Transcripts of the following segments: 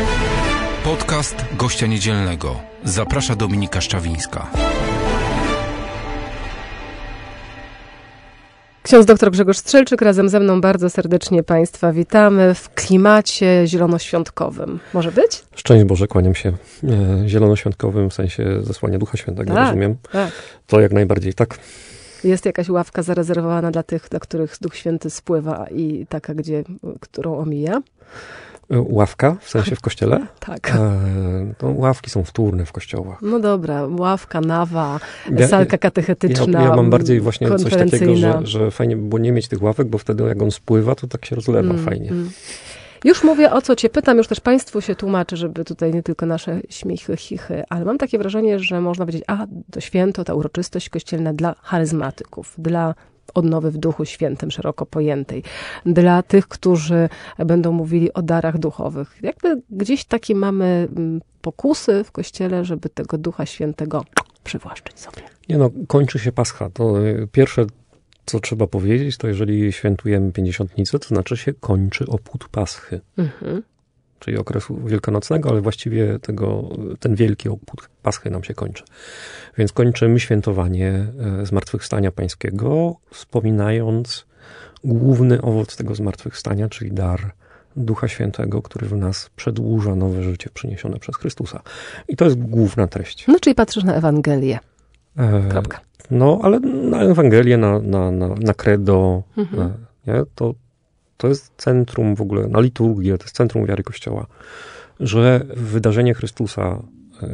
Podcast Gościa Niedzielnego. Zaprasza Dominika Szczawińska. Ksiądz dr Grzegorz Strzelczyk razem ze mną bardzo serdecznie Państwa witamy w klimacie zielonoświątkowym. Może być? Szczęść Boże, kłaniam się. Zielonoświątkowym w sensie zesłania Ducha Świętego, tak, rozumiem. Tak. To jak najbardziej tak. Jest jakaś ławka zarezerwowana dla tych, dla których Duch Święty spływa i taka, którą omija? Ławka, w sensie w kościele? Tak. To ławki są wtórne w kościołach. No dobra, ławka, nawa, salka katechetyczna, Ja mam bardziej właśnie coś takiego, że fajnie by było nie mieć tych ławek, bo wtedy jak on spływa, to tak się rozlewa fajnie. Już mówię, o co cię pytam, już też Państwu się tłumaczy, żeby tutaj nie tylko nasze śmichy, chichy, ale mam takie wrażenie, że można powiedzieć, to święto, ta uroczystość kościelna dla charyzmatyków, dla odnowy w Duchu Świętym, szeroko pojętej, dla tych, którzy będą mówili o darach duchowych. Jakby gdzieś takie mamy pokusy w Kościele, żeby tego Ducha Świętego przywłaszczyć sobie. Nie no, kończy się Pascha. To pierwsze, co trzeba powiedzieć, to jeżeli świętujemy Pięćdziesiątnicę, to znaczy się kończy obchód Paschy. Czyli okresu wielkanocnego, ale właściwie ten wielki obchód Paschy nam się kończy. Więc kończymy świętowanie Zmartwychwstania Pańskiego, wspominając główny owoc tego zmartwychwstania, czyli dar Ducha Świętego, który w nas przedłuża nowe życie przyniesione przez Chrystusa. I to jest główna treść. No, czyli patrzysz na Ewangelię. Kropka. No, ale na Ewangelię, na credo, nie? To jest centrum w ogóle, na liturgię, to jest centrum wiary Kościoła, że wydarzenie Chrystusa,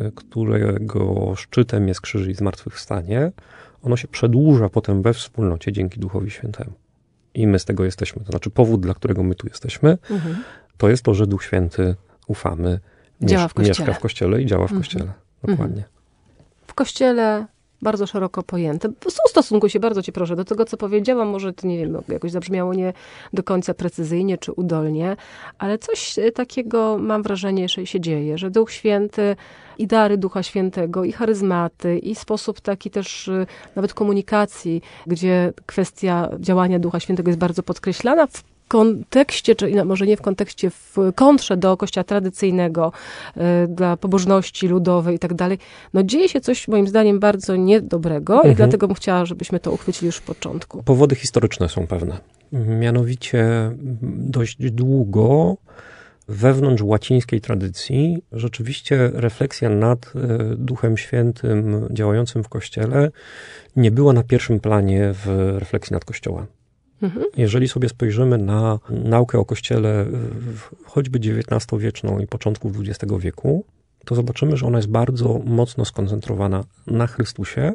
którego szczytem jest krzyż i zmartwychwstanie, ono się przedłuża potem we wspólnocie dzięki Duchowi Świętemu. I my z tego jesteśmy. To znaczy powód, dla którego my tu jesteśmy, to jest to, że Duch Święty, ufamy, mieszka w Kościele i działa w Kościele. Dokładnie. W Kościele bardzo szeroko pojęte. Ustosunkuj się, bardzo cię proszę, do tego, co powiedziałam. Może to, nie wiem, jakoś zabrzmiało nie do końca precyzyjnie czy udolnie, ale coś takiego mam wrażenie, że się dzieje, że Duch Święty i dary Ducha Świętego, i charyzmaty, i sposób taki też nawet komunikacji, gdzie kwestia działania Ducha Świętego jest bardzo podkreślana w kontekście, czy może nie w kontekście, w kontrze do kościoła tradycyjnego, dla pobożności ludowej i tak dalej. No dzieje się coś moim zdaniem bardzo niedobrego i dlatego bym chciała, żebyśmy to uchwycili już w początku. Powody historyczne są pewne. Mianowicie dość długo wewnątrz łacińskiej tradycji rzeczywiście refleksja nad Duchem Świętym działającym w Kościele nie była na pierwszym planie w refleksji nad Kościołem. Jeżeli sobie spojrzymy na naukę o Kościele, choćby XIX-wieczną i początków XX wieku, to zobaczymy, że ona jest bardzo mocno skoncentrowana na Chrystusie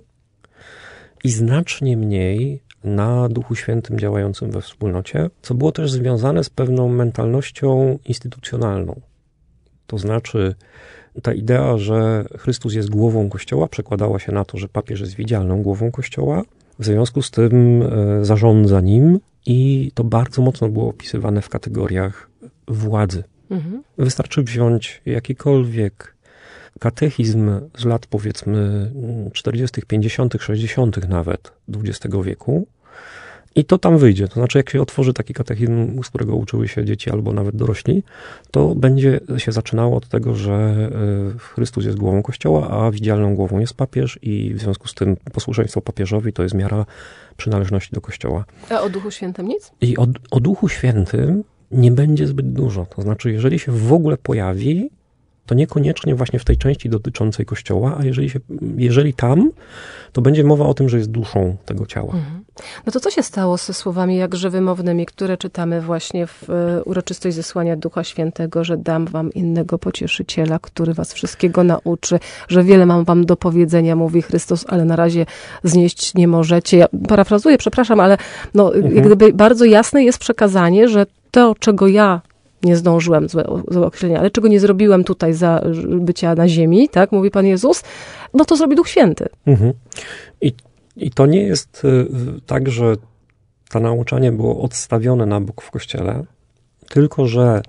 i znacznie mniej na Duchu Świętym działającym we wspólnocie, co było też związane z pewną mentalnością instytucjonalną. To znaczy ta idea, że Chrystus jest głową Kościoła, przekładała się na to, że papież jest widzialną głową Kościoła, w związku z tym zarządza nim i to bardzo mocno było opisywane w kategoriach władzy. Wystarczy wziąć jakikolwiek katechizm z lat powiedzmy 40., 50., 60. nawet XX wieku i to tam wyjdzie. To znaczy jak się otworzy taki katechizm, z którego uczyły się dzieci albo nawet dorośli, to będzie się zaczynało od tego, że Chrystus jest głową Kościoła, a widzialną głową jest papież i w związku z tym posłuszeństwo papieżowi to jest miara przynależności do Kościoła. A o Duchu Świętym nic? I o Duchu Świętym nie będzie zbyt dużo. To znaczy jeżeli się w ogóle pojawi, to niekoniecznie właśnie w tej części dotyczącej Kościoła, a jeżeli tam, to będzie mowa o tym, że jest duszą tego ciała. No to co się stało ze słowami jakże wymownymi, które czytamy właśnie w uroczystość zesłania Ducha Świętego, że dam wam innego pocieszyciela, który was wszystkiego nauczy, że wiele mam wam do powiedzenia, mówi Chrystus, ale na razie znieść nie możecie. Ja parafrazuję, przepraszam, ale no, jak gdyby bardzo jasne jest przekazanie, że to, czego ja nie zdążyłem, złe określenie, ale czego nie zrobiłem tutaj za bycia na ziemi, tak, mówi Pan Jezus, no to zrobi Duch Święty. I to nie jest tak, że to nauczanie było odstawione na bok w Kościele, tylko że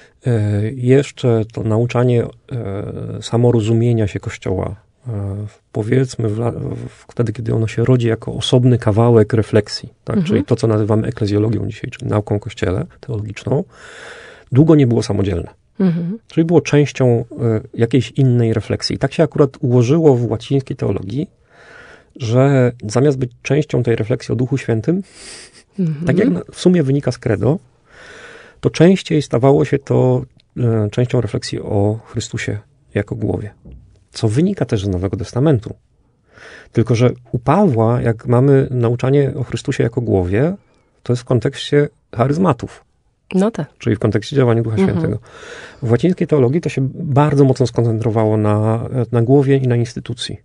jeszcze to nauczanie samorozumienia się Kościoła, powiedzmy wtedy, kiedy ono się rodzi jako osobny kawałek refleksji, tak? Czyli to, co nazywamy eklezjologią dzisiaj, czyli nauką o Kościele teologiczną, długo nie było samodzielne. Czyli było częścią jakiejś innej refleksji. I tak się akurat ułożyło w łacińskiej teologii, że zamiast być częścią tej refleksji o Duchu Świętym, tak jak w sumie wynika z credo, to częściej stawało się to częścią refleksji o Chrystusie jako głowie. Co wynika też z Nowego Testamentu. Tylko że u Pawła, jak mamy nauczanie o Chrystusie jako głowie, to jest w kontekście charyzmatów. No tak. Czyli w kontekście działania Ducha Świętego. W łacińskiej teologii to się bardzo mocno skoncentrowało na głowie i na instytucji.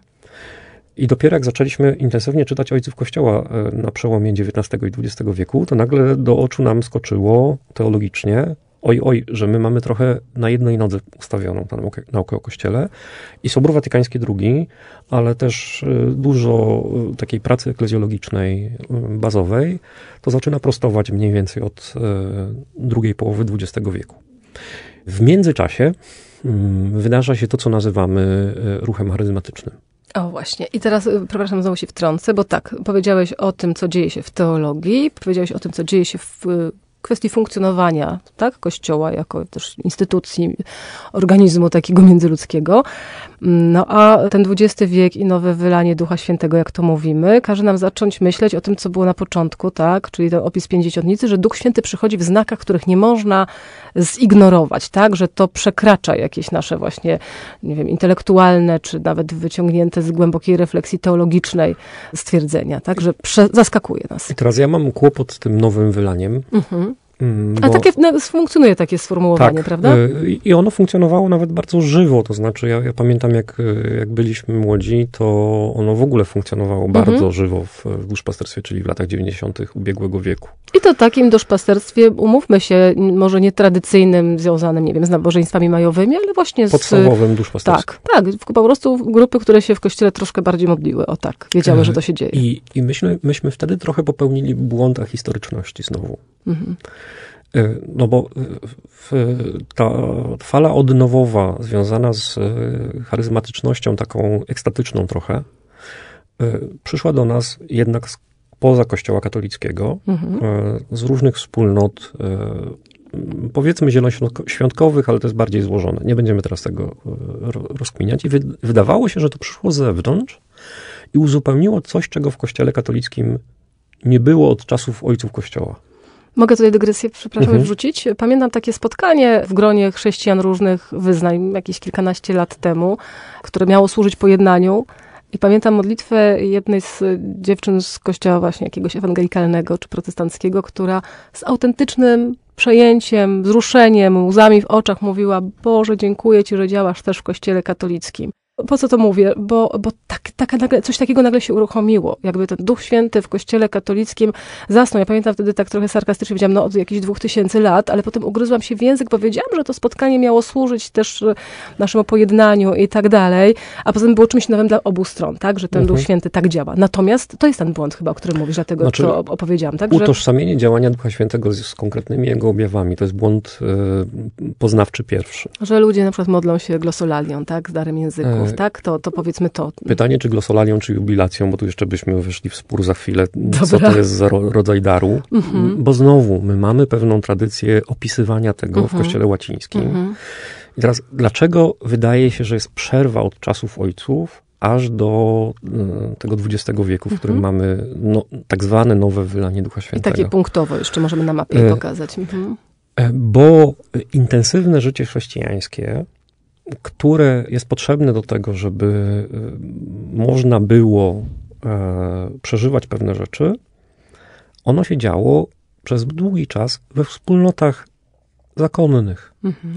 I dopiero jak zaczęliśmy intensywnie czytać ojców Kościoła na przełomie XIX i XX wieku, to nagle do oczu nam skoczyło teologicznie, że my mamy trochę na jednej nodze ustawioną tę naukę o Kościele. I Sobór Watykański II, ale też dużo takiej pracy eklezjologicznej, bazowej, to zaczyna prostować mniej więcej od drugiej połowy XX wieku. W międzyczasie wydarza się to, co nazywamy ruchem charyzmatycznym. O właśnie. I teraz, przepraszam, znowu się wtrącę, bo tak, powiedziałeś o tym, co dzieje się w teologii, powiedziałeś o tym, co dzieje się w kwestii funkcjonowania, tak, Kościoła jako też instytucji, organizmu takiego międzyludzkiego. No a ten XX wiek i nowe wylanie Ducha Świętego, jak to mówimy, każe nam zacząć myśleć o tym, co było na początku, tak, czyli ten opis Pięćdziesiątnicy, że Duch Święty przychodzi w znakach, których nie można zignorować, tak, że to przekracza jakieś nasze właśnie, nie wiem, intelektualne, czy nawet wyciągnięte z głębokiej refleksji teologicznej stwierdzenia, tak, że zaskakuje nas. I teraz ja mam kłopot z tym nowym wylaniem. A takie funkcjonuje takie sformułowanie, tak, prawda? I ono funkcjonowało nawet bardzo żywo, to znaczy ja pamiętam jak byliśmy młodzi, to ono w ogóle funkcjonowało bardzo żywo w duszpasterstwie, czyli w latach 90. ubiegłego wieku. I to takim duszpasterstwie, umówmy się, może nie tradycyjnym, związanym, nie wiem, z nabożeństwami majowymi, ale właśnie z podstawowym duszpasterstwem. Tak, po prostu grupy, które się w Kościele troszkę bardziej modliły, wiedziały, że to się dzieje. I myśmy wtedy trochę popełnili błąd historyczności znowu. No bo ta fala odnowowa związana z charyzmatycznością taką ekstatyczną trochę przyszła do nas jednak spoza Kościoła katolickiego, z różnych wspólnot, powiedzmy zielonoświątkowych, ale to jest bardziej złożone. Nie będziemy teraz tego rozkminiać. I wydawało się, że to przyszło z zewnątrz i uzupełniło coś, czego w Kościele katolickim nie było od czasów ojców Kościoła. Mogę tutaj dygresję, przepraszam, wrzucić? Pamiętam takie spotkanie w gronie chrześcijan różnych wyznań, jakieś kilkanaście lat temu, które miało służyć pojednaniu. I pamiętam modlitwę jednej z dziewczyn z kościoła właśnie jakiegoś ewangelikalnego czy protestanckiego, która z autentycznym przejęciem, wzruszeniem, łzami w oczach mówiła: Boże, dziękuję Ci, że działasz też w Kościele katolickim. Po co to mówię? Bo nagle, coś takiego nagle się uruchomiło. Jakby ten Duch Święty w Kościele katolickim zasnął. Ja pamiętam wtedy tak trochę sarkastycznie powiedziałam, od jakichś 2000 lat, ale potem ugryzłam się w język, powiedziałam, że to spotkanie miało służyć też naszemu pojednaniu i tak dalej, a potem było czymś nowym dla obu stron, tak? Że ten Duch Święty tak działa. Natomiast to jest ten błąd chyba, o którym mówisz, dlatego to opowiedziałam. Tak? Utożsamienie działania Ducha Świętego z konkretnymi jego objawami, to jest błąd poznawczy pierwszy. Że ludzie na przykład modlą się glosolalią, tak? Z darem języków. Tak? To powiedzmy to. Pytanie, czy glosolalią, czy jubilacją, bo tu jeszcze byśmy wyszli w spór za chwilę, co to jest za rodzaj daru. Bo znowu, my mamy pewną tradycję opisywania tego w Kościele łacińskim. I teraz, dlaczego wydaje się, że jest przerwa od czasów ojców, aż do tego XX wieku, w którym mamy tak zwane nowe wylanie Ducha Świętego. I takie punktowo jeszcze możemy na mapie pokazać. Bo intensywne życie chrześcijańskie, które jest potrzebne do tego, żeby można było przeżywać pewne rzeczy, ono się działo przez długi czas we wspólnotach zakonnych.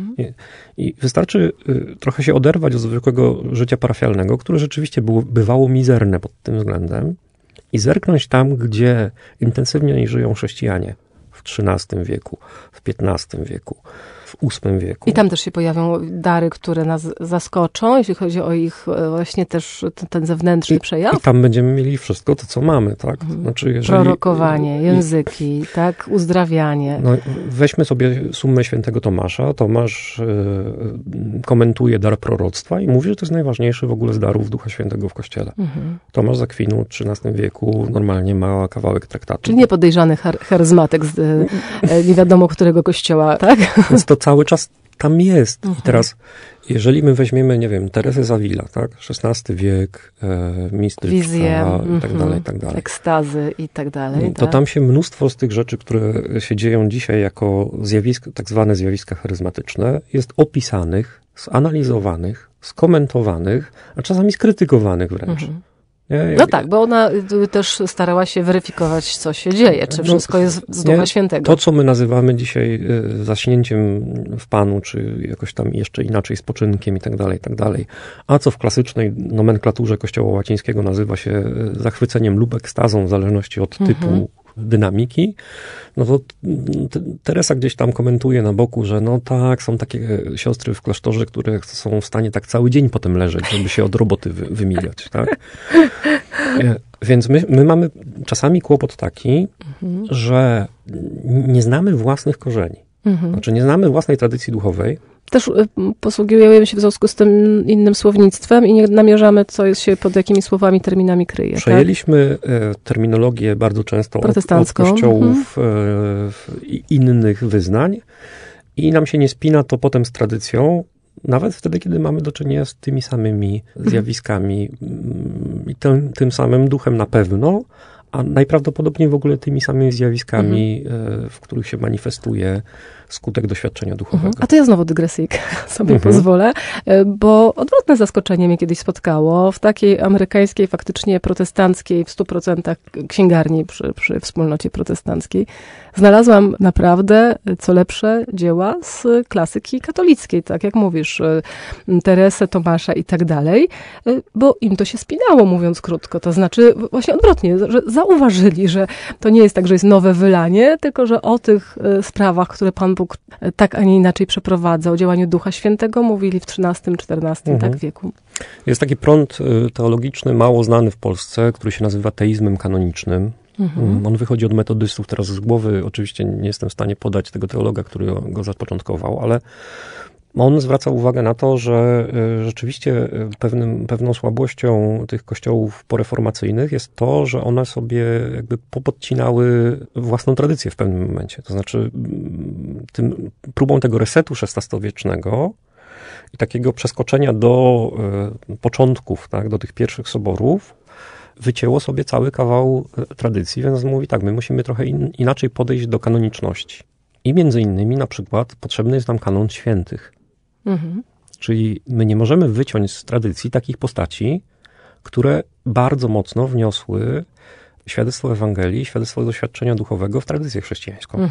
I wystarczy trochę się oderwać od zwykłego życia parafialnego, które rzeczywiście bywało mizerne pod tym względem, i zerknąć tam, gdzie intensywnie żyją chrześcijanie w XIII wieku, w XV wieku, w VIII wieku. I tam też się pojawią dary, które nas zaskoczą, jeśli chodzi o ich właśnie też ten zewnętrzny przejaw. I tam będziemy mieli wszystko to, co mamy, tak? Znaczy, prorokowanie, języki, tak? Uzdrawianie. No, weźmy sobie summę świętego Tomasza. Tomasz komentuje dar proroctwa i mówi, że to jest najważniejszy w ogóle z darów Ducha Świętego w Kościele. Tomasz z Akwinu w XIII wieku normalnie ma kawałek traktatu. Czyli niepodejrzany charyzmatyk z nie wiadomo którego kościoła, tak? Więc to cały czas tam jest. I teraz, jeżeli my weźmiemy, nie wiem, Teresę z Avila, tak? XVI wiek, mistyka wizje, i tak dalej, i tak dalej. ekstazy i tak dalej. To tam się mnóstwo z tych rzeczy, które się dzieją dzisiaj jako zjawiska, tak zwane zjawiska charyzmatyczne, jest opisanych, zanalizowanych, skomentowanych, a czasami skrytykowanych wręcz. Nie? No tak, bo ona też starała się weryfikować, co się dzieje, czy wszystko jest z Ducha Świętego. To, co my nazywamy dzisiaj zaśnięciem w Panu, czy jakoś tam jeszcze inaczej spoczynkiem i tak dalej, a co w klasycznej nomenklaturze Kościoła łacińskiego nazywa się zachwyceniem lub ekstazą, w zależności od typu dynamiki, no to Teresa gdzieś tam komentuje na boku, że no tak, są takie siostry w klasztorze, które są w stanie tak cały dzień potem leżeć, żeby się od roboty wymigać, tak? Więc my mamy czasami kłopot taki, że nie znamy własnych korzeni. Znaczy nie znamy własnej tradycji duchowej. Też posługujemy się w związku z tym innym słownictwem i nie namierzamy, co się pod jakimi słowami, terminami kryje. Przejęliśmy terminologię bardzo często od kościołów innych wyznań i nam się nie spina to potem z tradycją, nawet wtedy, kiedy mamy do czynienia z tymi samymi zjawiskami i tym samym duchem na pewno, a najprawdopodobniej w ogóle tymi samymi zjawiskami, w których się manifestuje skutek doświadczenia duchowego. A to ja znowu dygresyjkę sobie pozwolę, bo odwrotne zaskoczenie mnie kiedyś spotkało w takiej amerykańskiej, faktycznie protestanckiej, w 100% księgarni przy wspólnocie protestanckiej. Znalazłam naprawdę, co lepsze, dzieła z klasyki katolickiej, tak jak mówisz, Teresę, Tomasza i tak dalej, bo im to się spinało, mówiąc krótko. To znaczy właśnie odwrotnie, że zauważyli, że to nie jest tak, że jest nowe wylanie, tylko że o tych sprawach, które Pan Bóg tak, a nie inaczej przeprowadza, o działaniu Ducha Świętego mówili w XIII-XIV tak, wieku. Jest taki prąd teologiczny, mało znany w Polsce, który się nazywa teizmem kanonicznym. On wychodzi od metodystów. Teraz z głowy oczywiście nie jestem w stanie podać tego teologa, który go zapoczątkował, ale on zwraca uwagę na to, że rzeczywiście pewną słabością tych kościołów poreformacyjnych jest to, że one sobie jakby popodcinały własną tradycję w pewnym momencie. To znaczy próbą tego resetu XVI-wiecznego i takiego przeskoczenia do początków, tak, do tych pierwszych soborów, wycięło sobie cały kawał tradycji, więc mówi tak, my musimy trochę inaczej podejść do kanoniczności. I między innymi na przykład potrzebny jest nam kanon świętych. Czyli my nie możemy wyciąć z tradycji takich postaci, które bardzo mocno wniosły świadectwo Ewangelii, świadectwo doświadczenia duchowego w tradycję chrześcijańską.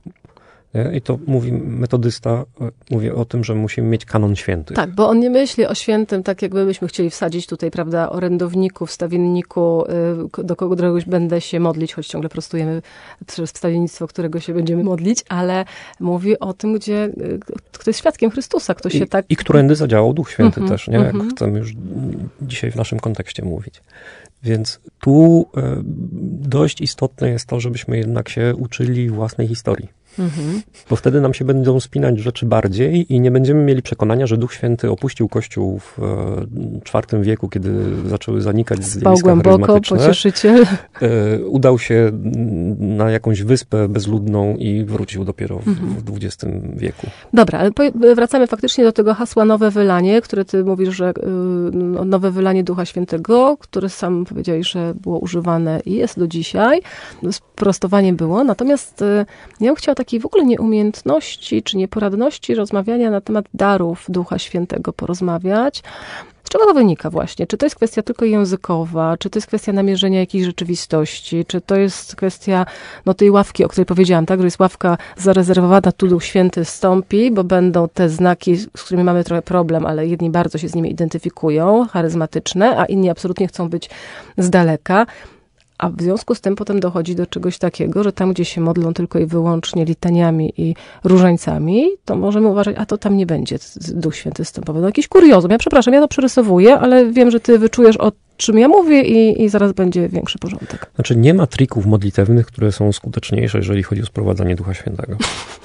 I to mówi metodysta, mówi o tym, że musimy mieć kanon świętych. Tak, bo on nie myśli o świętym, tak jakby byśmy chcieli wsadzić tutaj, prawda, orędowniku, wstawienniku, do kogoś będę się modlić, choć ciągle prostujemy przez wstawiennictwo, którego się będziemy modlić, ale mówi o tym, kto jest świadkiem Chrystusa, kto się tak... I którędy zadziałał Duch Święty też, nie? Jak chcemy już dzisiaj w naszym kontekście mówić. Więc tu dość istotne jest to, żebyśmy jednak się uczyli własnej historii. Bo wtedy nam się będą spinać rzeczy bardziej i nie będziemy mieli przekonania, że Duch Święty opuścił Kościół w IV wieku, kiedy zaczęły zanikać zjawiska charyzmatyczne. Pocieszyciel. Udał się na jakąś wyspę bezludną i wrócił dopiero w XX wieku. Dobra, ale wracamy faktycznie do tego hasła nowe wylanie, które ty mówisz, że nowe wylanie Ducha Świętego, które sam powiedziałeś, że było używane i jest do dzisiaj. Sprostowanie było. Natomiast ja bym chciała takiej w ogóle nieumiejętności czy nieporadności rozmawiania na temat darów Ducha Świętego porozmawiać. Z czego to wynika właśnie? Czy to jest kwestia tylko językowa? Czy to jest kwestia namierzenia jakiejś rzeczywistości? Czy to jest kwestia tej ławki, o której powiedziałam, tak? Że jest ławka zarezerwowana, tu Duch Święty wstąpi, bo będą te znaki, z którymi mamy trochę problem, ale jedni bardzo się z nimi identyfikują, charyzmatyczne, a inni absolutnie chcą być z daleka. A w związku z tym potem dochodzi do czegoś takiego, że tam, gdzie się modlą tylko i wyłącznie litaniami i różańcami, to możemy uważać, a to tam nie będzie Duch Święty wstępowy. No jakiś kuriozum. Ja przepraszam, ja to przerysowuję, ale wiem, że ty wyczujesz, o czym ja mówię i zaraz będzie większy porządek. Znaczy nie ma trików modlitewnych, które są skuteczniejsze, jeżeli chodzi o sprowadzanie Ducha Świętego.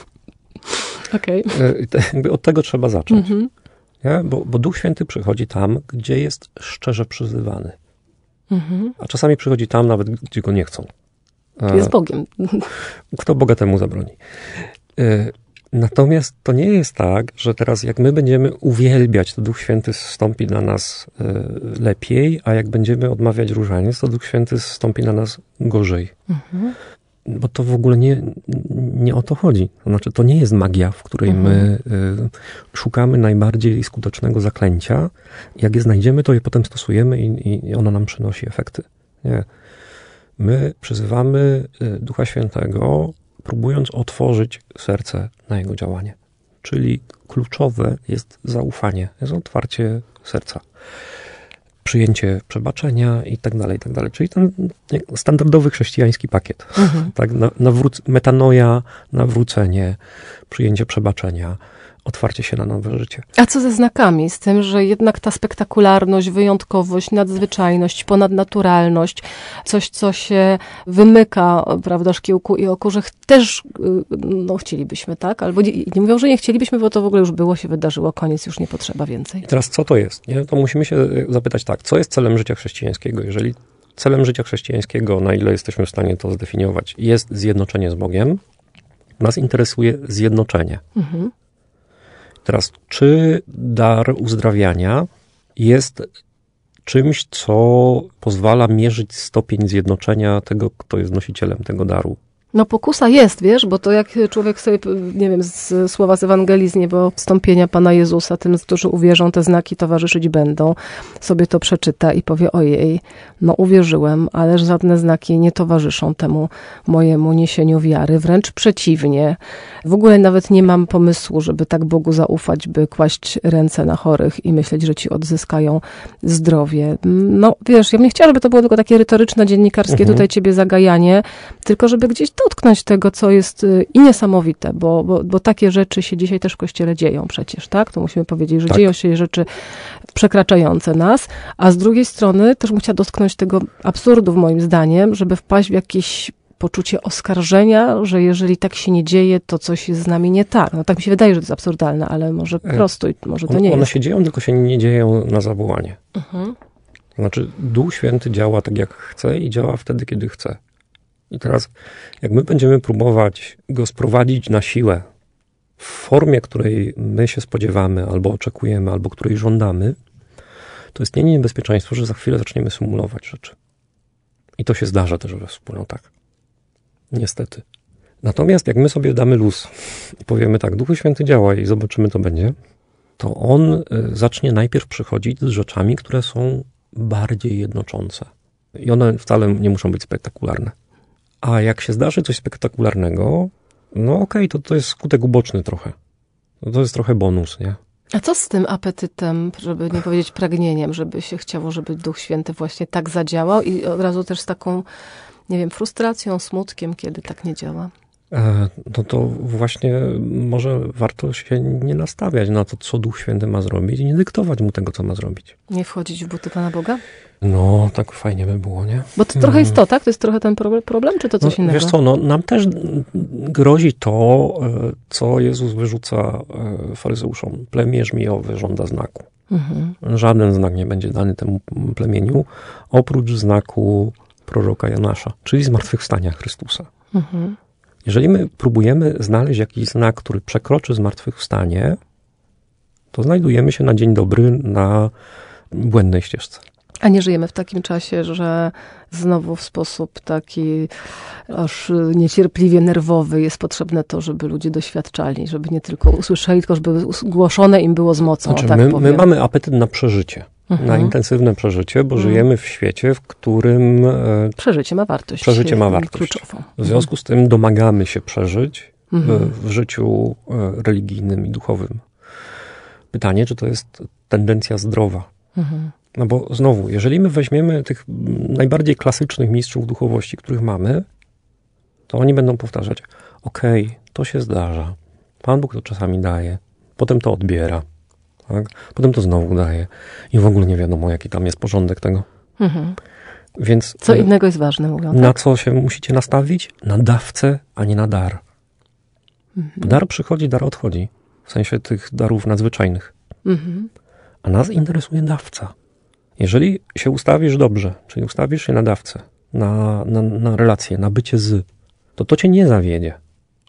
Okej. Jakby od tego trzeba zacząć. Nie? Bo Duch Święty przychodzi tam, gdzie jest szczerze przyzywany. A czasami przychodzi tam nawet, gdzie go nie chcą. Jest Bogiem. Kto Boga temu zabroni. Natomiast to nie jest tak, że teraz jak my będziemy uwielbiać, to Duch Święty zstąpi na nas lepiej, a jak będziemy odmawiać różaniec, to Duch Święty zstąpi na nas gorzej. Bo to w ogóle nie o to chodzi. To znaczy, to nie jest magia, w której my szukamy najbardziej skutecznego zaklęcia. Jak je znajdziemy, to je potem stosujemy i ono nam przynosi efekty. Nie. My przyzywamy Ducha Świętego, próbując otworzyć serce na Jego działanie. Czyli kluczowe jest zaufanie, jest otwarcie serca. Przyjęcie przebaczenia i tak dalej, i tak dalej. Czyli ten standardowy chrześcijański pakiet. Tak? Metanoja, nawrócenie, przyjęcie przebaczenia, otwarcie się na nowe życie. A co ze znakami? Z tym, że jednak ta spektakularność, wyjątkowość, nadzwyczajność, ponadnaturalność, coś, co się wymyka, prawda, szkiełku i oku, że też chcielibyśmy, tak? Albo nie mówią, że nie chcielibyśmy, bo to w ogóle już było, się wydarzyło, koniec, już nie potrzeba więcej. I teraz co to jest? Nie? To musimy się zapytać tak, co jest celem życia chrześcijańskiego? Jeżeli celem życia chrześcijańskiego, na ile jesteśmy w stanie to zdefiniować, jest zjednoczenie z Bogiem, nas interesuje zjednoczenie. Teraz, czy dar uzdrawiania jest czymś, co pozwala mierzyć stopień zjednoczenia tego, kto jest nosicielem tego daru? No pokusa jest, wiesz, bo to jak człowiek sobie, nie wiem, z słowa z Ewangelii, z niebowstąpienia Pana Jezusa, tym, którzy uwierzą, te znaki towarzyszyć będą, sobie to przeczyta i powie, ojej, no uwierzyłem, ale żadne znaki nie towarzyszą temu mojemu niesieniu wiary, wręcz przeciwnie. W ogóle nawet nie mam pomysłu, żeby tak Bogu zaufać, by kłaść ręce na chorych i myśleć, że ci odzyskają zdrowie. No wiesz, ja bym nie chciała, żeby to było tylko takie retoryczne, dziennikarskie tutaj ciebie zagajanie, tylko żeby gdzieś dotknąć tego, co jest i niesamowite, bo takie rzeczy się dzisiaj też w Kościele dzieją przecież, tak? To musimy powiedzieć, że dzieją się rzeczy przekraczające nas, a z drugiej strony też bym chciała dotknąć tego absurdu, moim zdaniem, żeby wpaść w jakieś poczucie oskarżenia, że jeżeli tak się nie dzieje, to coś jest z nami nie tak. No tak mi się wydaje, że to jest absurdalne, ale może prosto i może to nie jest. One się dzieją, tylko się nie dzieją na zawołanie. Znaczy, Duch Święty działa tak, jak chce i działa wtedy, kiedy chce. I teraz, jak my będziemy próbować go sprowadzić na siłę w formie, której my się spodziewamy, albo oczekujemy, albo której żądamy, to istnieje niebezpieczeństwo, że za chwilę zaczniemy symulować rzeczy. I to się zdarza też we wspólnotach. Niestety. Natomiast jak my sobie damy luz i powiemy tak, Duchu Święty działa i zobaczymy, co będzie, to on zacznie najpierw przychodzić z rzeczami, które są bardziej jednoczące. I one wcale nie muszą być spektakularne. A jak się zdarzy coś spektakularnego, no okej, to jest skutek uboczny trochę. To jest trochę bonus, nie? A co z tym apetytem, żeby nie powiedzieć pragnieniem, żeby się chciało, żeby Duch Święty właśnie tak zadziałał i od razu też z taką, nie wiem, frustracją, smutkiem, kiedy tak nie działa? No to właśnie może warto się nie nastawiać na to, co Duch Święty ma zrobić i nie dyktować mu tego, co ma zrobić. Nie wchodzić w buty Pana Boga? No, tak fajnie by było, nie? Bo to trochę jest to, tak? To jest trochę ten problem, czy to coś innego? Wiesz co, nam też grozi to, co Jezus wyrzuca faryzeuszom. Plemię żmijowe żąda znaku. Żaden znak nie będzie dany temu plemieniu, oprócz znaku proroka Jonasza, czyli zmartwychwstania Chrystusa. Jeżeli my próbujemy znaleźć jakiś znak, który przekroczy zmartwychwstanie, to znajdujemy się na dzień dobry na błędnej ścieżce. A nie żyjemy w takim czasie, że znowu w sposób taki aż niecierpliwie nerwowy jest potrzebne to, żeby ludzie doświadczali, żeby nie tylko usłyszeli, tylko żeby głoszone im było z mocą. Znaczy, tak my mamy apetyt na przeżycie, na intensywne przeżycie, bo żyjemy w świecie, w którym przeżycie ma wartość. Przeżycie ma wartość. Kluczową. W związku z tym domagamy się przeżyć w życiu religijnym i duchowym. Pytanie, czy to jest tendencja zdrowa? No bo znowu, jeżeli my weźmiemy tych najbardziej klasycznych mistrzów duchowości, których mamy, to oni będą powtarzać, okej, to się zdarza, Pan Bóg to czasami daje, potem to odbiera, tak? Potem to znowu daje i w ogóle nie wiadomo, jaki tam jest porządek tego. Więc co innego jest ważne, mówią. Na co się musicie nastawić? Na dawcę, a nie na dar. Dar przychodzi, dar odchodzi, w sensie tych darów nadzwyczajnych. A nas interesuje dawca. Jeżeli się ustawisz dobrze, czyli ustawisz się na dawcę, na relację, na bycie to cię nie zawiedzie.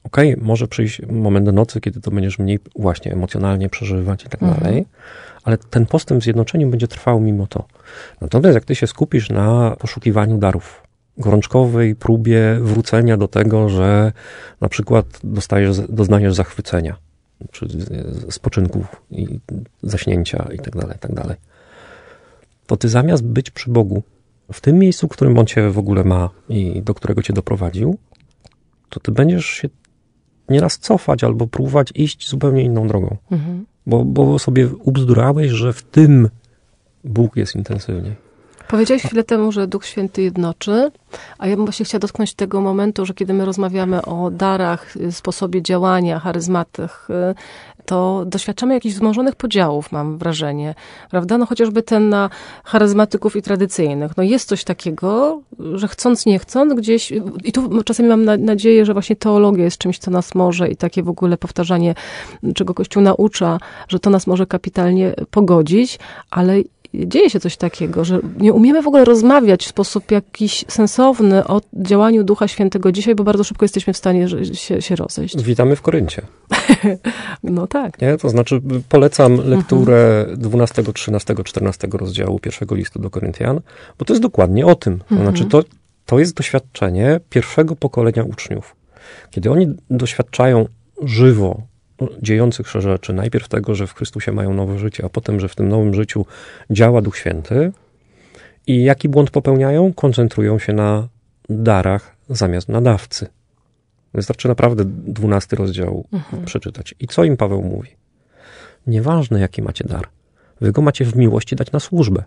Okej, może przyjść moment do nocy, kiedy to będziesz mniej właśnie emocjonalnie przeżywać i tak dalej, ale ten postęp w zjednoczeniu będzie trwał mimo to. Natomiast jak ty się skupisz na poszukiwaniu darów, gorączkowej próbie wrócenia do tego, że na przykład doznajesz zachwycenia, czy spoczynków i zaśnięcia i tak dalej, to ty zamiast być przy Bogu, w tym miejscu, w którym On cię w ogóle ma i do którego cię doprowadził, to ty będziesz się nieraz cofać albo próbować iść zupełnie inną drogą. Bo sobie ubzdurałeś, że w tym Bóg jest intensywniej. Powiedziałeś chwilę temu, że Duch Święty jednoczy, a ja bym właśnie chciała dotknąć tego momentu, że kiedy my rozmawiamy o darach, sposobie działania, charyzmatach, to doświadczamy jakichś wzmożonych podziałów, mam wrażenie, prawda? No chociażby ten na charyzmatyków i tradycyjnych. No jest coś takiego, że chcąc, nie chcąc, gdzieś, i tu czasami mam nadzieję, że właśnie teologia jest czymś, co nas może i takie w ogóle powtarzanie, czego Kościół naucza, że to nas może kapitalnie pogodzić, ale dzieje się coś takiego, że nie umiemy w ogóle rozmawiać w sposób jakiś sensowny o działaniu Ducha Świętego dzisiaj, bo bardzo szybko jesteśmy w stanie się rozejść. Witamy w Koryncie. No tak. Nie? To znaczy polecam lekturę 12, 13, 14 rozdziału pierwszego listu do Koryntian, bo to jest dokładnie o tym. To znaczy to jest doświadczenie pierwszego pokolenia uczniów. Kiedy oni doświadczają żywo dziejących się rzeczy, najpierw tego, że w Chrystusie mają nowe życie, a potem, że w tym nowym życiu działa Duch Święty. I jaki błąd popełniają? Koncentrują się na darach zamiast na dawcy. Wystarczy naprawdę 12 rozdział przeczytać. I co im Paweł mówi? Nieważne, jaki macie dar. Wy go macie w miłości dać na służbę.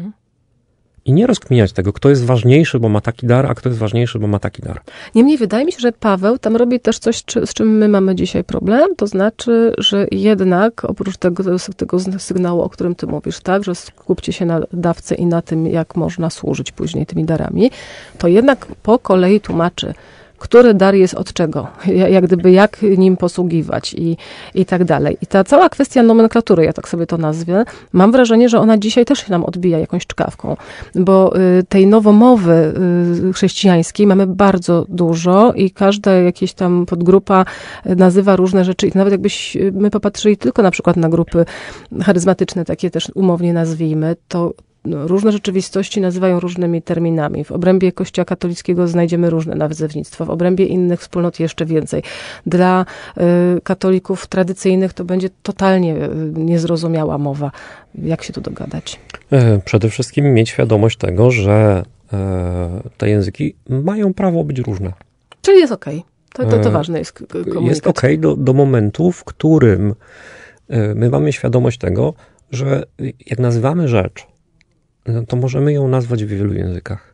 I nie rozkminiać tego, kto jest ważniejszy, bo ma taki dar, a kto jest ważniejszy, bo ma taki dar. Niemniej wydaje mi się, że Paweł tam robi też coś, z czym my mamy dzisiaj problem, to znaczy, że jednak oprócz tego sygnału, o którym ty mówisz, tak, że skupcie się na dawce i na tym, jak można służyć później tymi darami, to jednak po kolei tłumaczy, który dar jest od czego, jak gdyby jak nim posługiwać i tak dalej. I ta cała kwestia nomenklatury, ja tak sobie to nazwę, mam wrażenie, że ona dzisiaj też się nam odbija jakąś czkawką, bo tej nowomowy chrześcijańskiej mamy bardzo dużo i każda jakaś tam podgrupa nazywa różne rzeczy i nawet jakbyśmy popatrzyli tylko na przykład na grupy charyzmatyczne, takie też umownie nazwijmy, to różne rzeczywistości nazywają różnymi terminami. W obrębie Kościoła katolickiego znajdziemy różne nazewnictwa, w obrębie innych wspólnot jeszcze więcej. Dla katolików tradycyjnych to będzie totalnie niezrozumiała mowa. Jak się tu dogadać? Przede wszystkim mieć świadomość tego, że te języki mają prawo być różne. Czyli jest okej. To ważne jest komunikacja. Jest okej do momentu, w którym my mamy świadomość tego, że jak nazywamy rzecz, to możemy ją nazwać w wielu językach.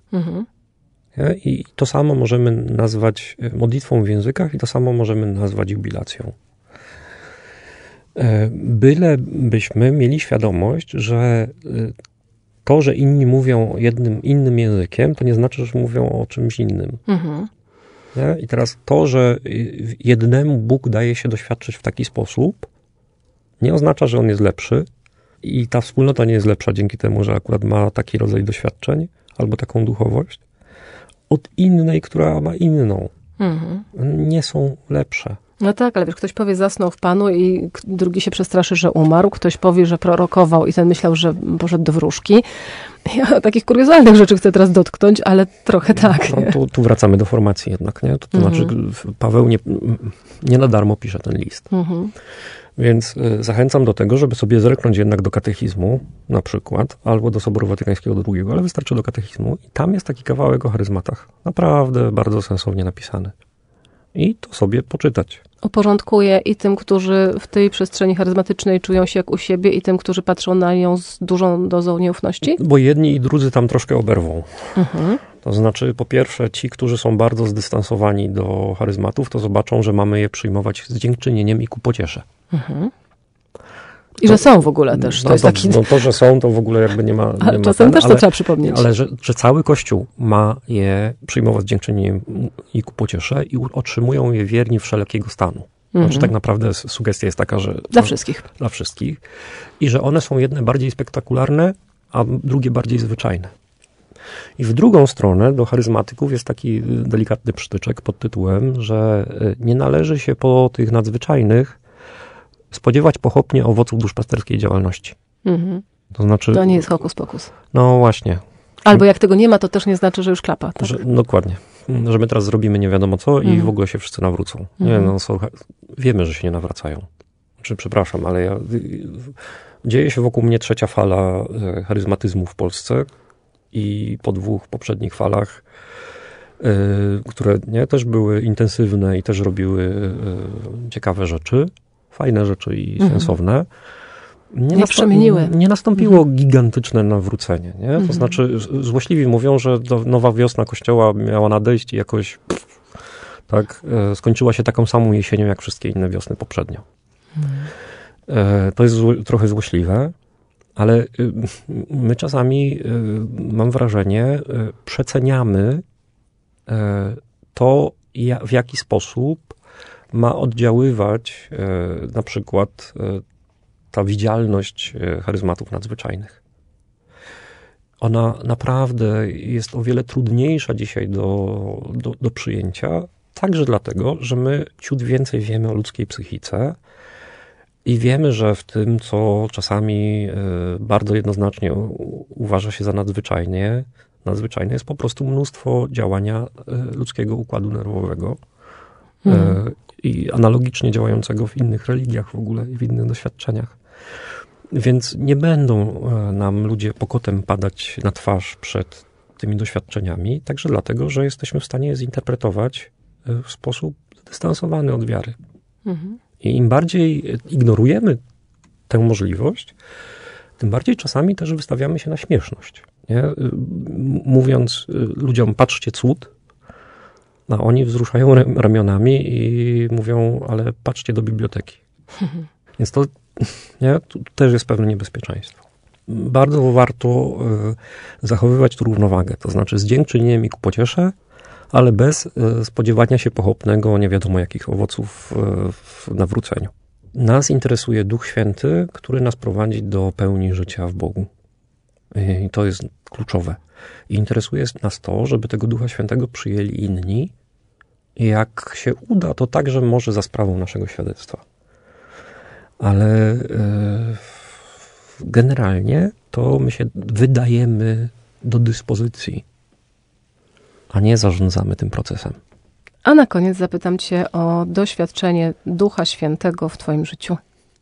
I to samo możemy nazwać modlitwą w językach i to samo możemy nazwać jubilacją. Bylebyśmy mieli świadomość, że to, że inni mówią jednym innym językiem, to nie znaczy, że mówią o czymś innym. Nie? I teraz to, że jednemu Bóg daje się doświadczyć w taki sposób, nie oznacza, że on jest lepszy, i ta wspólnota nie jest lepsza dzięki temu, że akurat ma taki rodzaj doświadczeń albo taką duchowość od innej, która ma inną. Nie są lepsze. No tak, ale wiesz, ktoś powie zasnął w Panu i drugi się przestraszy, że umarł. Ktoś powie, że prorokował i ten myślał, że poszedł do wróżki. Ja takich kuriozalnych rzeczy chcę teraz dotknąć, ale trochę tak. No, tu wracamy do formacji jednak, nie? To znaczy Paweł nie na darmo pisze ten list. Więc zachęcam do tego, żeby sobie zerknąć jednak do katechizmu na przykład, albo do Soboru Watykańskiego II, ale wystarczy do katechizmu i tam jest taki kawałek o charyzmatach. Naprawdę bardzo sensownie napisany. I to sobie poczytać. Uporządkuje i tym, którzy w tej przestrzeni charyzmatycznej czują się jak u siebie i tym, którzy patrzą na nią z dużą dozą nieufności? Bo jedni i drudzy tam troszkę oberwą. To znaczy, po pierwsze, ci, którzy są bardzo zdystansowani do charyzmatów, to zobaczą, że mamy je przyjmować z dziękczynieniem i ku pociesze. I że są w ogóle też. To jest taki... to, że są, to w ogóle jakby nie ma... Ale czasem też to trzeba przypomnieć. Ale że cały Kościół ma je przyjmować z dziękczynieniem i ku pociesze i otrzymują je wierni wszelkiego stanu. Znaczy tak naprawdę sugestia jest taka, że... Dla wszystkich. Dla wszystkich. I że one są jedne bardziej spektakularne, a drugie bardziej zwyczajne. I w drugą stronę do charyzmatyków jest taki delikatny przytyczek pod tytułem, że nie należy się po tych nadzwyczajnych spodziewać pochopnie owoców duszpasterskiej działalności. To znaczy... To nie jest hokus pokus. No właśnie. Albo jak tego nie ma, to też nie znaczy, że już klapa. Tak? Dokładnie. Że my teraz zrobimy nie wiadomo co i w ogóle się wszyscy nawrócą. Nie, no, wiemy, że się nie nawracają. Przepraszam, ale dzieje się wokół mnie trzecia fala charyzmatyzmu w Polsce i po 2 poprzednich falach, które też były intensywne i też robiły ciekawe rzeczy, fajne rzeczy i sensowne. Nie nastąpiło gigantyczne nawrócenie. Nie? To znaczy, złośliwi mówią, że nowa wiosna Kościoła miała nadejść i jakoś skończyła się taką samą jesienią, jak wszystkie inne wiosny poprzednio. To jest trochę złośliwe, ale my czasami, mam wrażenie, przeceniamy to, w jaki sposób ma oddziaływać na przykład ta widzialność charyzmatów nadzwyczajnych. Ona naprawdę jest o wiele trudniejsza dzisiaj do przyjęcia, także dlatego, że my ciut więcej wiemy o ludzkiej psychice i wiemy, że w tym, co czasami bardzo jednoznacznie uważa się za nadzwyczajne jest po prostu mnóstwo działania ludzkiego układu nerwowego i analogicznie działającego w innych religiach w ogóle i w innych doświadczeniach. Więc nie będą nam ludzie pokotem padać na twarz przed tymi doświadczeniami, także dlatego, że jesteśmy w stanie je zinterpretować w sposób zdystansowany od wiary. I im bardziej ignorujemy tę możliwość, tym bardziej czasami też wystawiamy się na śmieszność. Nie? Mówiąc ludziom, patrzcie cud, a oni wzruszają ramionami i mówią, ale patrzcie do biblioteki. Więc to też jest pewne niebezpieczeństwo. Bardzo warto zachowywać tu równowagę, to znaczy z dziękczynieniem i ku pociesze, ale bez spodziewania się pochopnego, nie wiadomo jakich owoców w nawróceniu. Nas interesuje Duch Święty, który nas prowadzi do pełni życia w Bogu. I to jest kluczowe. I interesuje nas to, żeby tego Ducha Świętego przyjęli inni. I jak się uda, to także może za sprawą naszego świadectwa. Ale generalnie to my się wydajemy do dyspozycji, a nie zarządzamy tym procesem. A na koniec zapytam cię o doświadczenie Ducha Świętego w twoim życiu.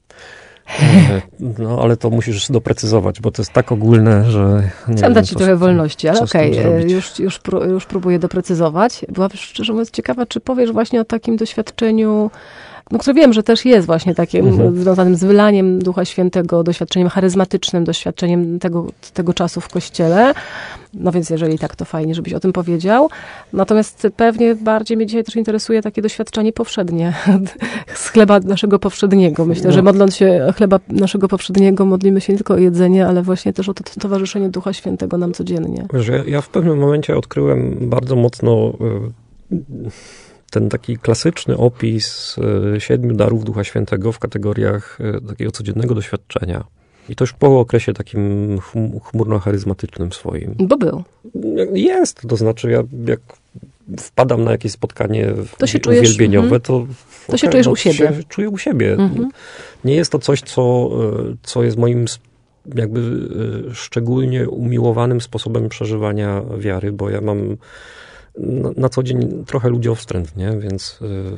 No, ale to musisz doprecyzować, bo to jest tak ogólne, że... Chciałam dać ci trochę wolności, ale okej, już próbuję doprecyzować. Byłabym szczerze mówiąc ciekawa, czy powiesz właśnie o takim doświadczeniu, które wiem, że też jest właśnie takim związanym z wylaniem Ducha Świętego, doświadczeniem charyzmatycznym, doświadczeniem tego czasu w Kościele. No więc jeżeli tak, to fajnie, żebyś o tym powiedział. Natomiast pewnie bardziej mnie dzisiaj też interesuje takie doświadczenie powszednie, z chleba naszego powszedniego. Myślę, że modląc się chleba naszego powszedniego, modlimy się nie tylko o jedzenie, ale właśnie też o to towarzyszenie Ducha Świętego nam codziennie. Ja w pewnym momencie odkryłem bardzo mocno ten taki klasyczny opis 7 darów Ducha Świętego w kategoriach takiego codziennego doświadczenia. I to już po okresie takim chmurno-charyzmatycznym swoim. Bo był. Jest, to znaczy ja jak wpadam na jakieś spotkanie uwielbieniowe, to się czujesz u siebie. Czuję u siebie. Nie jest to coś, co jest moim jakby szczególnie umiłowanym sposobem przeżywania wiary, bo ja mam na co dzień trochę ludziowstręt, nie? Więc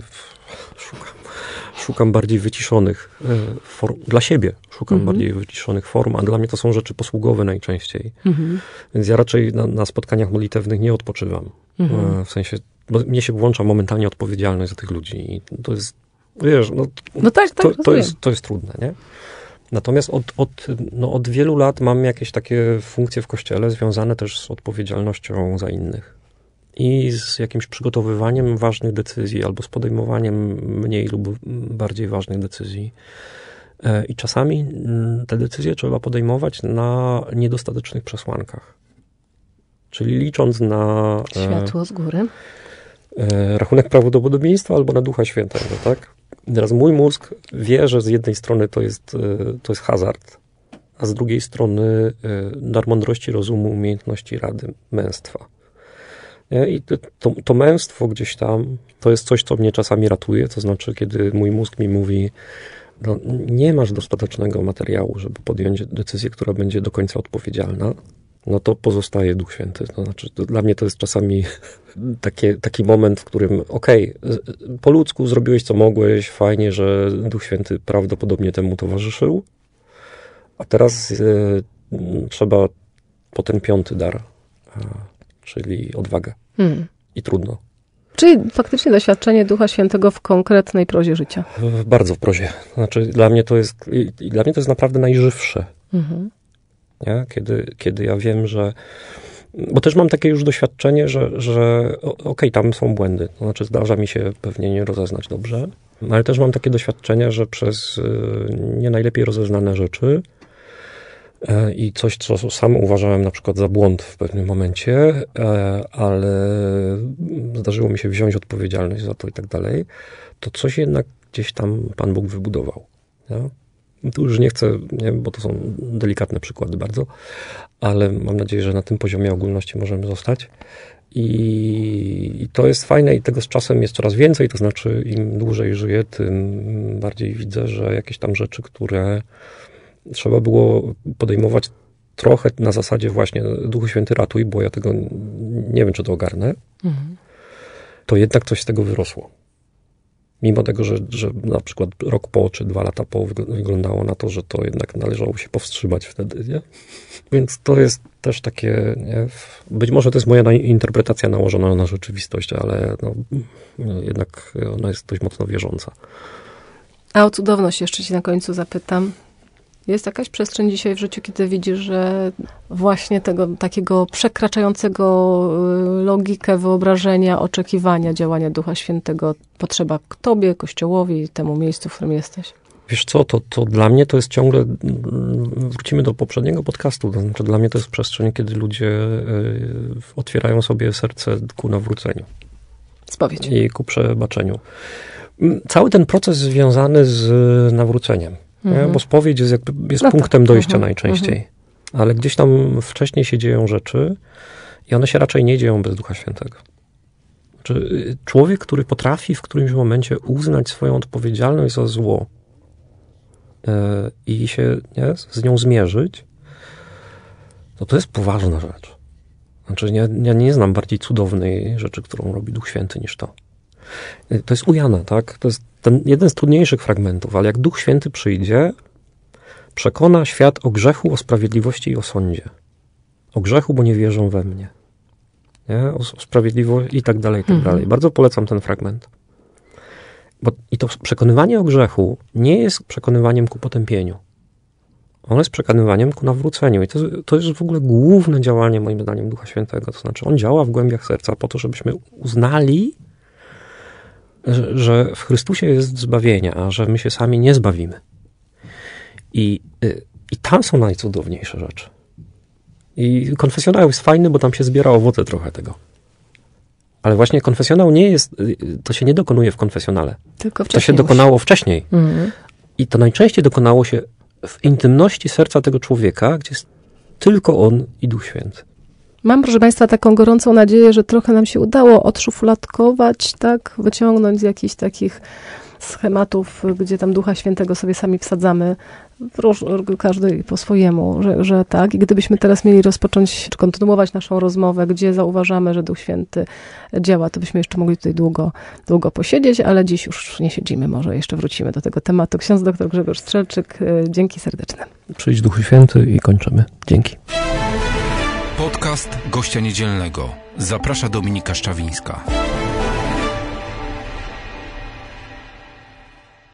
szukam bardziej wyciszonych form. Dla siebie szukam bardziej wyciszonych form, a dla mnie to są rzeczy posługowe najczęściej. Więc ja raczej na spotkaniach modlitewnych nie odpoczywam. W sensie, bo mnie się włącza momentalnie odpowiedzialność za tych ludzi. I to jest, wiesz, to jest trudne, nie? Natomiast od wielu lat mam jakieś takie funkcje w Kościele związane też z odpowiedzialnością za innych. I z jakimś przygotowywaniem ważnych decyzji, albo z podejmowaniem mniej lub bardziej ważnych decyzji. I czasami te decyzje trzeba podejmować na niedostatecznych przesłankach. Czyli licząc na... Światło z góry. Rachunek prawdopodobieństwa albo na Ducha Świętego, tak? I teraz mój mózg wie, że z jednej strony to jest hazard, a z drugiej strony dar mądrości, rozumu, umiejętności rady, męstwa. Nie? I to męstwo gdzieś tam, to jest coś, co mnie czasami ratuje, to znaczy, kiedy mój mózg mi mówi, no, nie masz dostatecznego materiału, żeby podjąć decyzję, która będzie do końca odpowiedzialna, no to pozostaje Duch Święty. To znaczy, dla mnie to jest czasami taki moment, w którym po ludzku zrobiłeś, co mogłeś, fajnie, że Duch Święty prawdopodobnie temu towarzyszył, a teraz trzeba po ten 5. dar, czyli odwagę. I trudno. Czyli faktycznie doświadczenie Ducha Świętego w konkretnej prozie życia. Bardzo w prozie. Znaczy, dla mnie to jest naprawdę najżywsze. Nie? Kiedy ja wiem, że... Bo też mam takie już doświadczenie, że tam są błędy. To znaczy, zdarza mi się pewnie nie rozeznać dobrze, ale też mam takie doświadczenie, że przez nie najlepiej rozeznane rzeczy i coś, co sam uważałem na przykład za błąd w pewnym momencie, ale zdarzyło mi się wziąć odpowiedzialność za to i tak dalej, to coś jednak gdzieś tam Pan Bóg wybudował. Nie? Tu już nie chcę, bo to są delikatne przykłady bardzo, ale mam nadzieję, że na tym poziomie ogólności możemy zostać. I to jest fajne i tego z czasem jest coraz więcej, to znaczy im dłużej żyję, tym bardziej widzę, że jakieś tam rzeczy, które trzeba było podejmować trochę na zasadzie właśnie Duchu Święty ratuj, bo ja tego nie wiem, czy to ogarnę, to jednak coś z tego wyrosło. Mimo tego, że na przykład rok po, czy 2 lata po wyglądało na to, że to jednak należało się powstrzymać wtedy, nie? Więc to jest też takie, nie? Być może to jest moja interpretacja nałożona na rzeczywistość, ale jednak ona jest dość mocno wierząca. A o cudowność jeszcze ci na końcu zapytam. Jest jakaś przestrzeń dzisiaj w życiu, kiedy widzisz, że właśnie tego takiego przekraczającego logikę wyobrażenia, oczekiwania, działania Ducha Świętego potrzeba k Tobie, Kościołowi, temu miejscu, w którym jesteś? Wiesz co, to dla mnie to jest ciągle, wrócimy do poprzedniego podcastu, to znaczy dla mnie to jest przestrzeń, kiedy ludzie otwierają sobie serce ku nawróceniu. Spowiedź. I ku przebaczeniu. Cały ten proces związany z nawróceniem. Bo spowiedź jest punktem dojścia najczęściej. Ale gdzieś tam wcześniej się dzieją rzeczy i one się raczej nie dzieją bez Ducha Świętego. Znaczy, człowiek, który potrafi w którymś momencie uznać swoją odpowiedzialność za zło i się z nią zmierzyć, to jest poważna rzecz. Znaczy, ja nie znam bardziej cudownej rzeczy, którą robi Duch Święty niż to. To jest u Jana, tak? To jest ten jeden z trudniejszych fragmentów, ale jak Duch Święty przyjdzie, przekona świat o grzechu, o sprawiedliwości i o sądzie. O grzechu, bo nie wierzą we mnie. Nie? O sprawiedliwości i tak dalej, i tak dalej. Bardzo polecam ten fragment. I to przekonywanie o grzechu nie jest przekonywaniem ku potępieniu. Ono jest przekonywaniem ku nawróceniu. I to jest w ogóle główne działanie, moim zdaniem, Ducha Świętego. To znaczy, on działa w głębiach serca po to, żebyśmy uznali, że w Chrystusie jest zbawienie, a że my się sami nie zbawimy. I tam są najcudowniejsze rzeczy. I konfesjonał jest fajny, bo tam się zbiera owoce trochę tego. Ale właśnie konfesjonał to się nie dokonuje w konfesjonale. Tylko wcześniej. To się dokonało wcześniej. I to najczęściej dokonało się w intymności serca tego człowieka, gdzie jest tylko on i Duch Święty. Mam, proszę Państwa, taką gorącą nadzieję, że trochę nam się udało odszufladkować, tak, wyciągnąć z jakichś takich schematów, gdzie tam Ducha Świętego sobie sami wsadzamy, każdy po swojemu, że tak. I gdybyśmy teraz mieli rozpocząć, czy kontynuować naszą rozmowę, gdzie zauważamy, że Duch Święty działa, to byśmy jeszcze mogli tutaj długo posiedzieć, ale dziś już nie siedzimy, może jeszcze wrócimy do tego tematu. Ksiądz dr Grzegorz Strzelczyk, dzięki serdeczne. Przyjdź Duchu Święty i kończymy. Dzięki. Podcast Gościa Niedzielnego. Zaprasza Dominika Szczawińska.